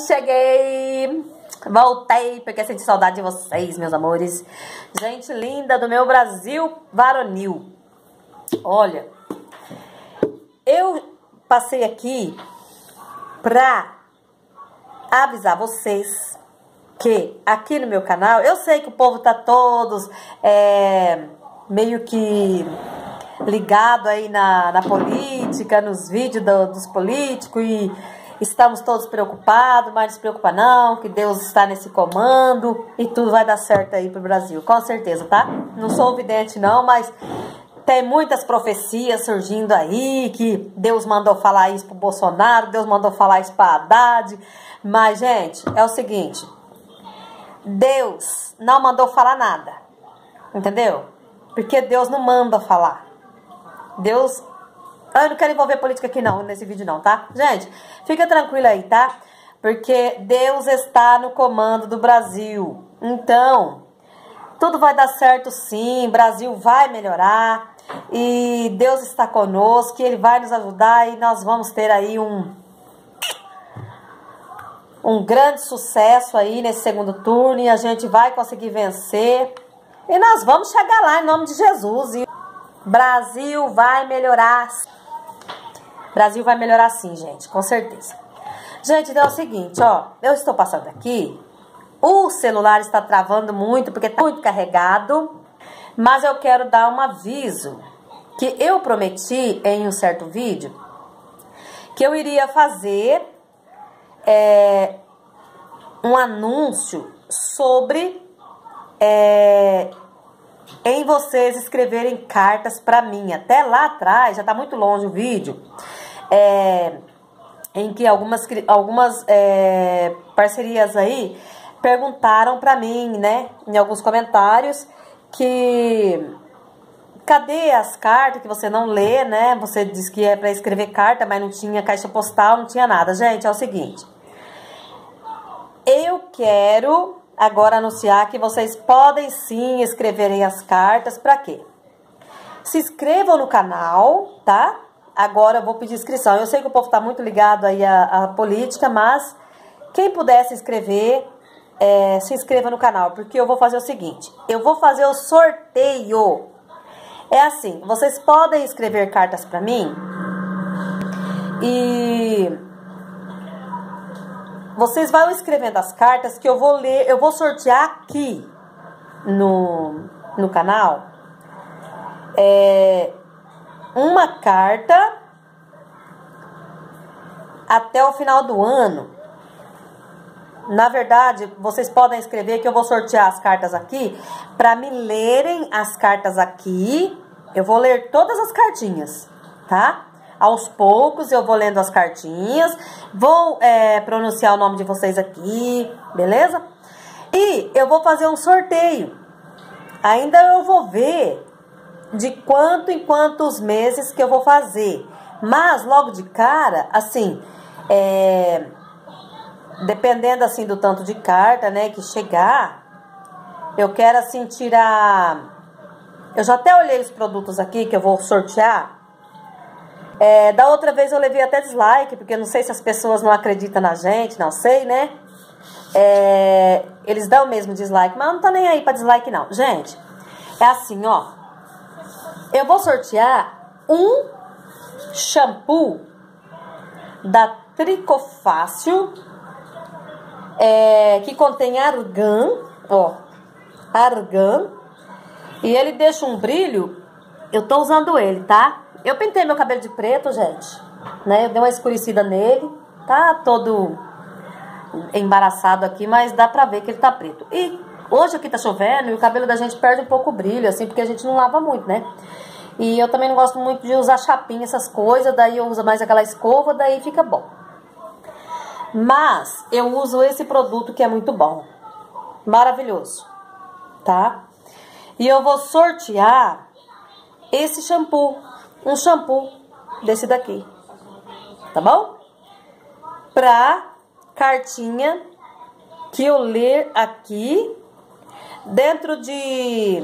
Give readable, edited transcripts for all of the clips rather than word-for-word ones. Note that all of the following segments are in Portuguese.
Cheguei! Voltei porque senti saudade de vocês, meus amores. Gente linda do meu Brasil varonil. Olha, eu passei aqui pra avisar vocês que aqui no meu canal, eu sei que o povo tá todos meio que ligado aí na política, nos vídeos dos políticos, e estamos todos preocupados, mas não se preocupa não, que Deus está nesse comando e tudo vai dar certo aí pro Brasil, com certeza, tá? Não sou vidente não, mas tem muitas profecias surgindo aí, que Deus mandou falar isso pro Bolsonaro, Deus mandou falar isso pra Haddad, mas, gente, é o seguinte, Deus não mandou falar nada, entendeu? Porque Deus não manda falar. Deus... Eu não quero envolver política aqui não, nesse vídeo não, tá? Gente, fica tranquila aí, tá? Porque Deus está no comando do Brasil. Então, tudo vai dar certo sim, Brasil vai melhorar. E Deus está conosco, Ele vai nos ajudar e nós vamos ter aí um grande sucesso aí nesse segundo turno. E a gente vai conseguir vencer. E nós vamos chegar lá em nome de Jesus. E Brasil vai melhorar. Brasil vai melhorar sim, gente, com certeza. Gente, então é o seguinte, ó, eu estou passando aqui, o celular está travando muito, porque está muito carregado, mas eu quero dar um aviso, que eu prometi em um certo vídeo, que eu iria fazer um anúncio sobre em vocês escreverem cartas para mim. Até lá atrás, já tá muito longe o vídeo, em que algumas parcerias aí perguntaram para mim, né, em alguns comentários, que cadê as cartas que você não lê, né? Você disse que é para escrever carta, mas não tinha caixa postal, não tinha nada. Gente, é o seguinte, eu quero agora anunciar que vocês podem sim escreverem as cartas. Para quê? Se inscrevam no canal, tá? Agora eu vou pedir inscrição. Eu sei que o povo tá muito ligado aí à política, mas quem puder se inscrever, se inscreva no canal, porque eu vou fazer o seguinte, eu vou fazer o sorteio. É assim, vocês podem escrever cartas para mim e vocês vão escrevendo as cartas que eu vou ler, eu vou sortear aqui no canal uma carta até o final do ano. Na verdade, vocês podem escrever que eu vou sortear as cartas aqui para me lerem as cartas aqui. Eu vou ler todas as cartinhas, tá? Aos poucos eu vou lendo as cartinhas, vou pronunciar o nome de vocês aqui, beleza? E eu vou fazer um sorteio. Ainda eu vou ver de quanto em quantos meses que eu vou fazer. Mas logo de cara, assim, dependendo assim do tanto de carta, né, que chegar, eu quero assim tirar... Eu já até olhei os produtos aqui que eu vou sortear. Da outra vez eu levei até dislike, porque não sei se as pessoas não acreditam na gente, não sei, né? Eles dão mesmo dislike, mas não tá nem aí pra dislike não. Gente, é assim, ó. Eu vou sortear um shampoo da Tricofácil, que contém argan, ó, argan, e ele deixa um brilho. Eu tô usando ele, tá? Eu pintei meu cabelo de preto, gente, né? Eu dei uma escurecida nele, tá todo embaraçado aqui, mas dá pra ver que ele tá preto. E hoje aqui tá chovendo e o cabelo da gente perde um pouco o brilho, assim, porque a gente não lava muito, né? E eu também não gosto muito de usar chapinha, essas coisas, daí eu uso mais aquela escova, daí fica bom. Mas eu uso esse produto que é muito bom, maravilhoso, tá? E eu vou sortear esse shampoo, um shampoo desse daqui, tá bom? Pra cartinha que eu ler aqui dentro de...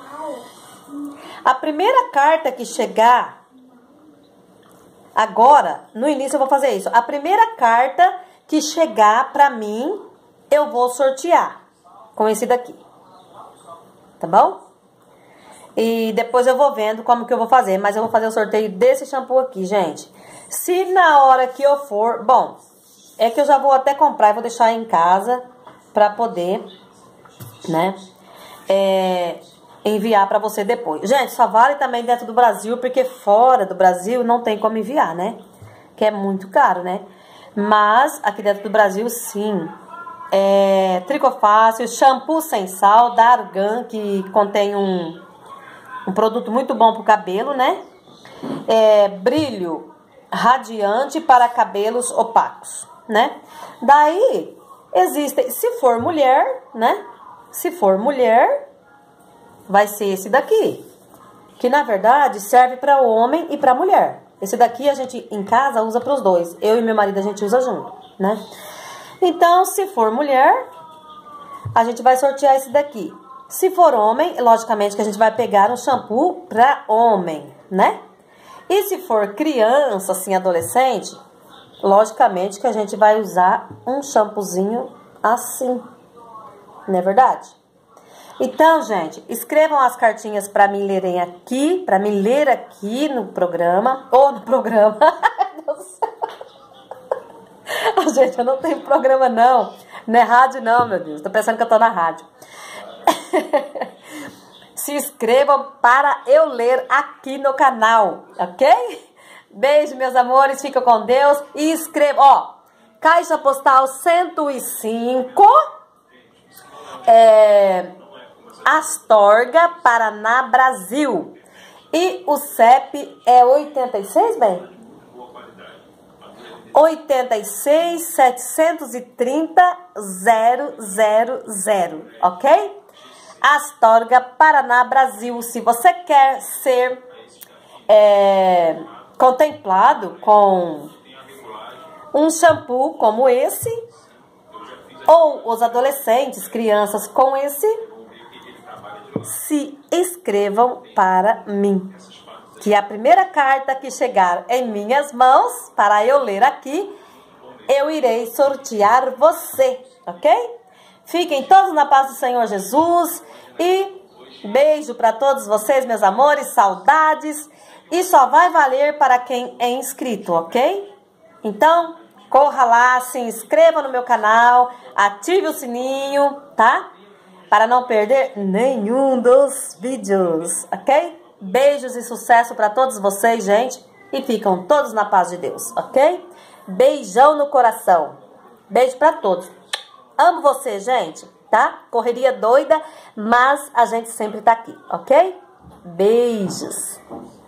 A primeira carta que chegar agora, no início eu vou fazer isso. A primeira carta que chegar pra mim, eu vou sortear com esse daqui. Tá bom? E depois eu vou vendo como que eu vou fazer. Mas eu vou fazer o sorteio desse shampoo aqui, gente. Se na hora que eu for... Bom, é que eu já vou até comprar e vou deixar em casa pra poder, né, enviar pra você depois. Gente, só vale também dentro do Brasil, porque fora do Brasil não tem como enviar, né? Que é muito caro, né? Mas aqui dentro do Brasil, sim. Tricofácil, shampoo sem sal, da Argan, que contém um produto muito bom pro cabelo, né? Brilho radiante para cabelos opacos, né? Daí, existem, se for mulher, né? Se for mulher, vai ser esse daqui. Que, na verdade, serve para homem e para mulher. Esse daqui a gente, em casa, usa para os dois. Eu e meu marido, a gente usa junto, né? Então, se for mulher, a gente vai sortear esse daqui. Se for homem, logicamente que a gente vai pegar um shampoo para homem, né? E se for criança, assim, adolescente, logicamente que a gente vai usar um shampoozinho assim. Não é verdade? Então, gente, escrevam as cartinhas para me lerem aqui, para me ler aqui no programa, ou no programa. Gente, eu não tenho programa não. Não é rádio não, meu Deus. Tô pensando que eu tô na rádio. Se inscrevam para eu ler aqui no canal, ok? Beijo, meus amores, fica com Deus e escrevam, ó, Caixa Postal 105, Astorga, Paraná, Brasil. E o CEP é 86, bem? 86 730 000, ok? Astorga, Paraná, Brasil. Se você quer ser contemplado com um shampoo como esse, ou os adolescentes, crianças com esse, se inscrevam para mim. Que a primeira carta que chegar em minhas mãos, para eu ler aqui, eu irei sortear você, ok? Fiquem todos na paz do Senhor Jesus e beijo para todos vocês, meus amores, saudades. E só vai valer para quem é inscrito, ok? Então, corra lá, se inscreva no meu canal, ative o sininho, tá? Para não perder nenhum dos vídeos, ok? Beijos e sucesso para todos vocês, gente. E ficam todos na paz de Deus, ok? Beijão no coração. Beijo para todos. Amo você, gente, tá? Correria doida, mas a gente sempre tá aqui, ok? Beijos.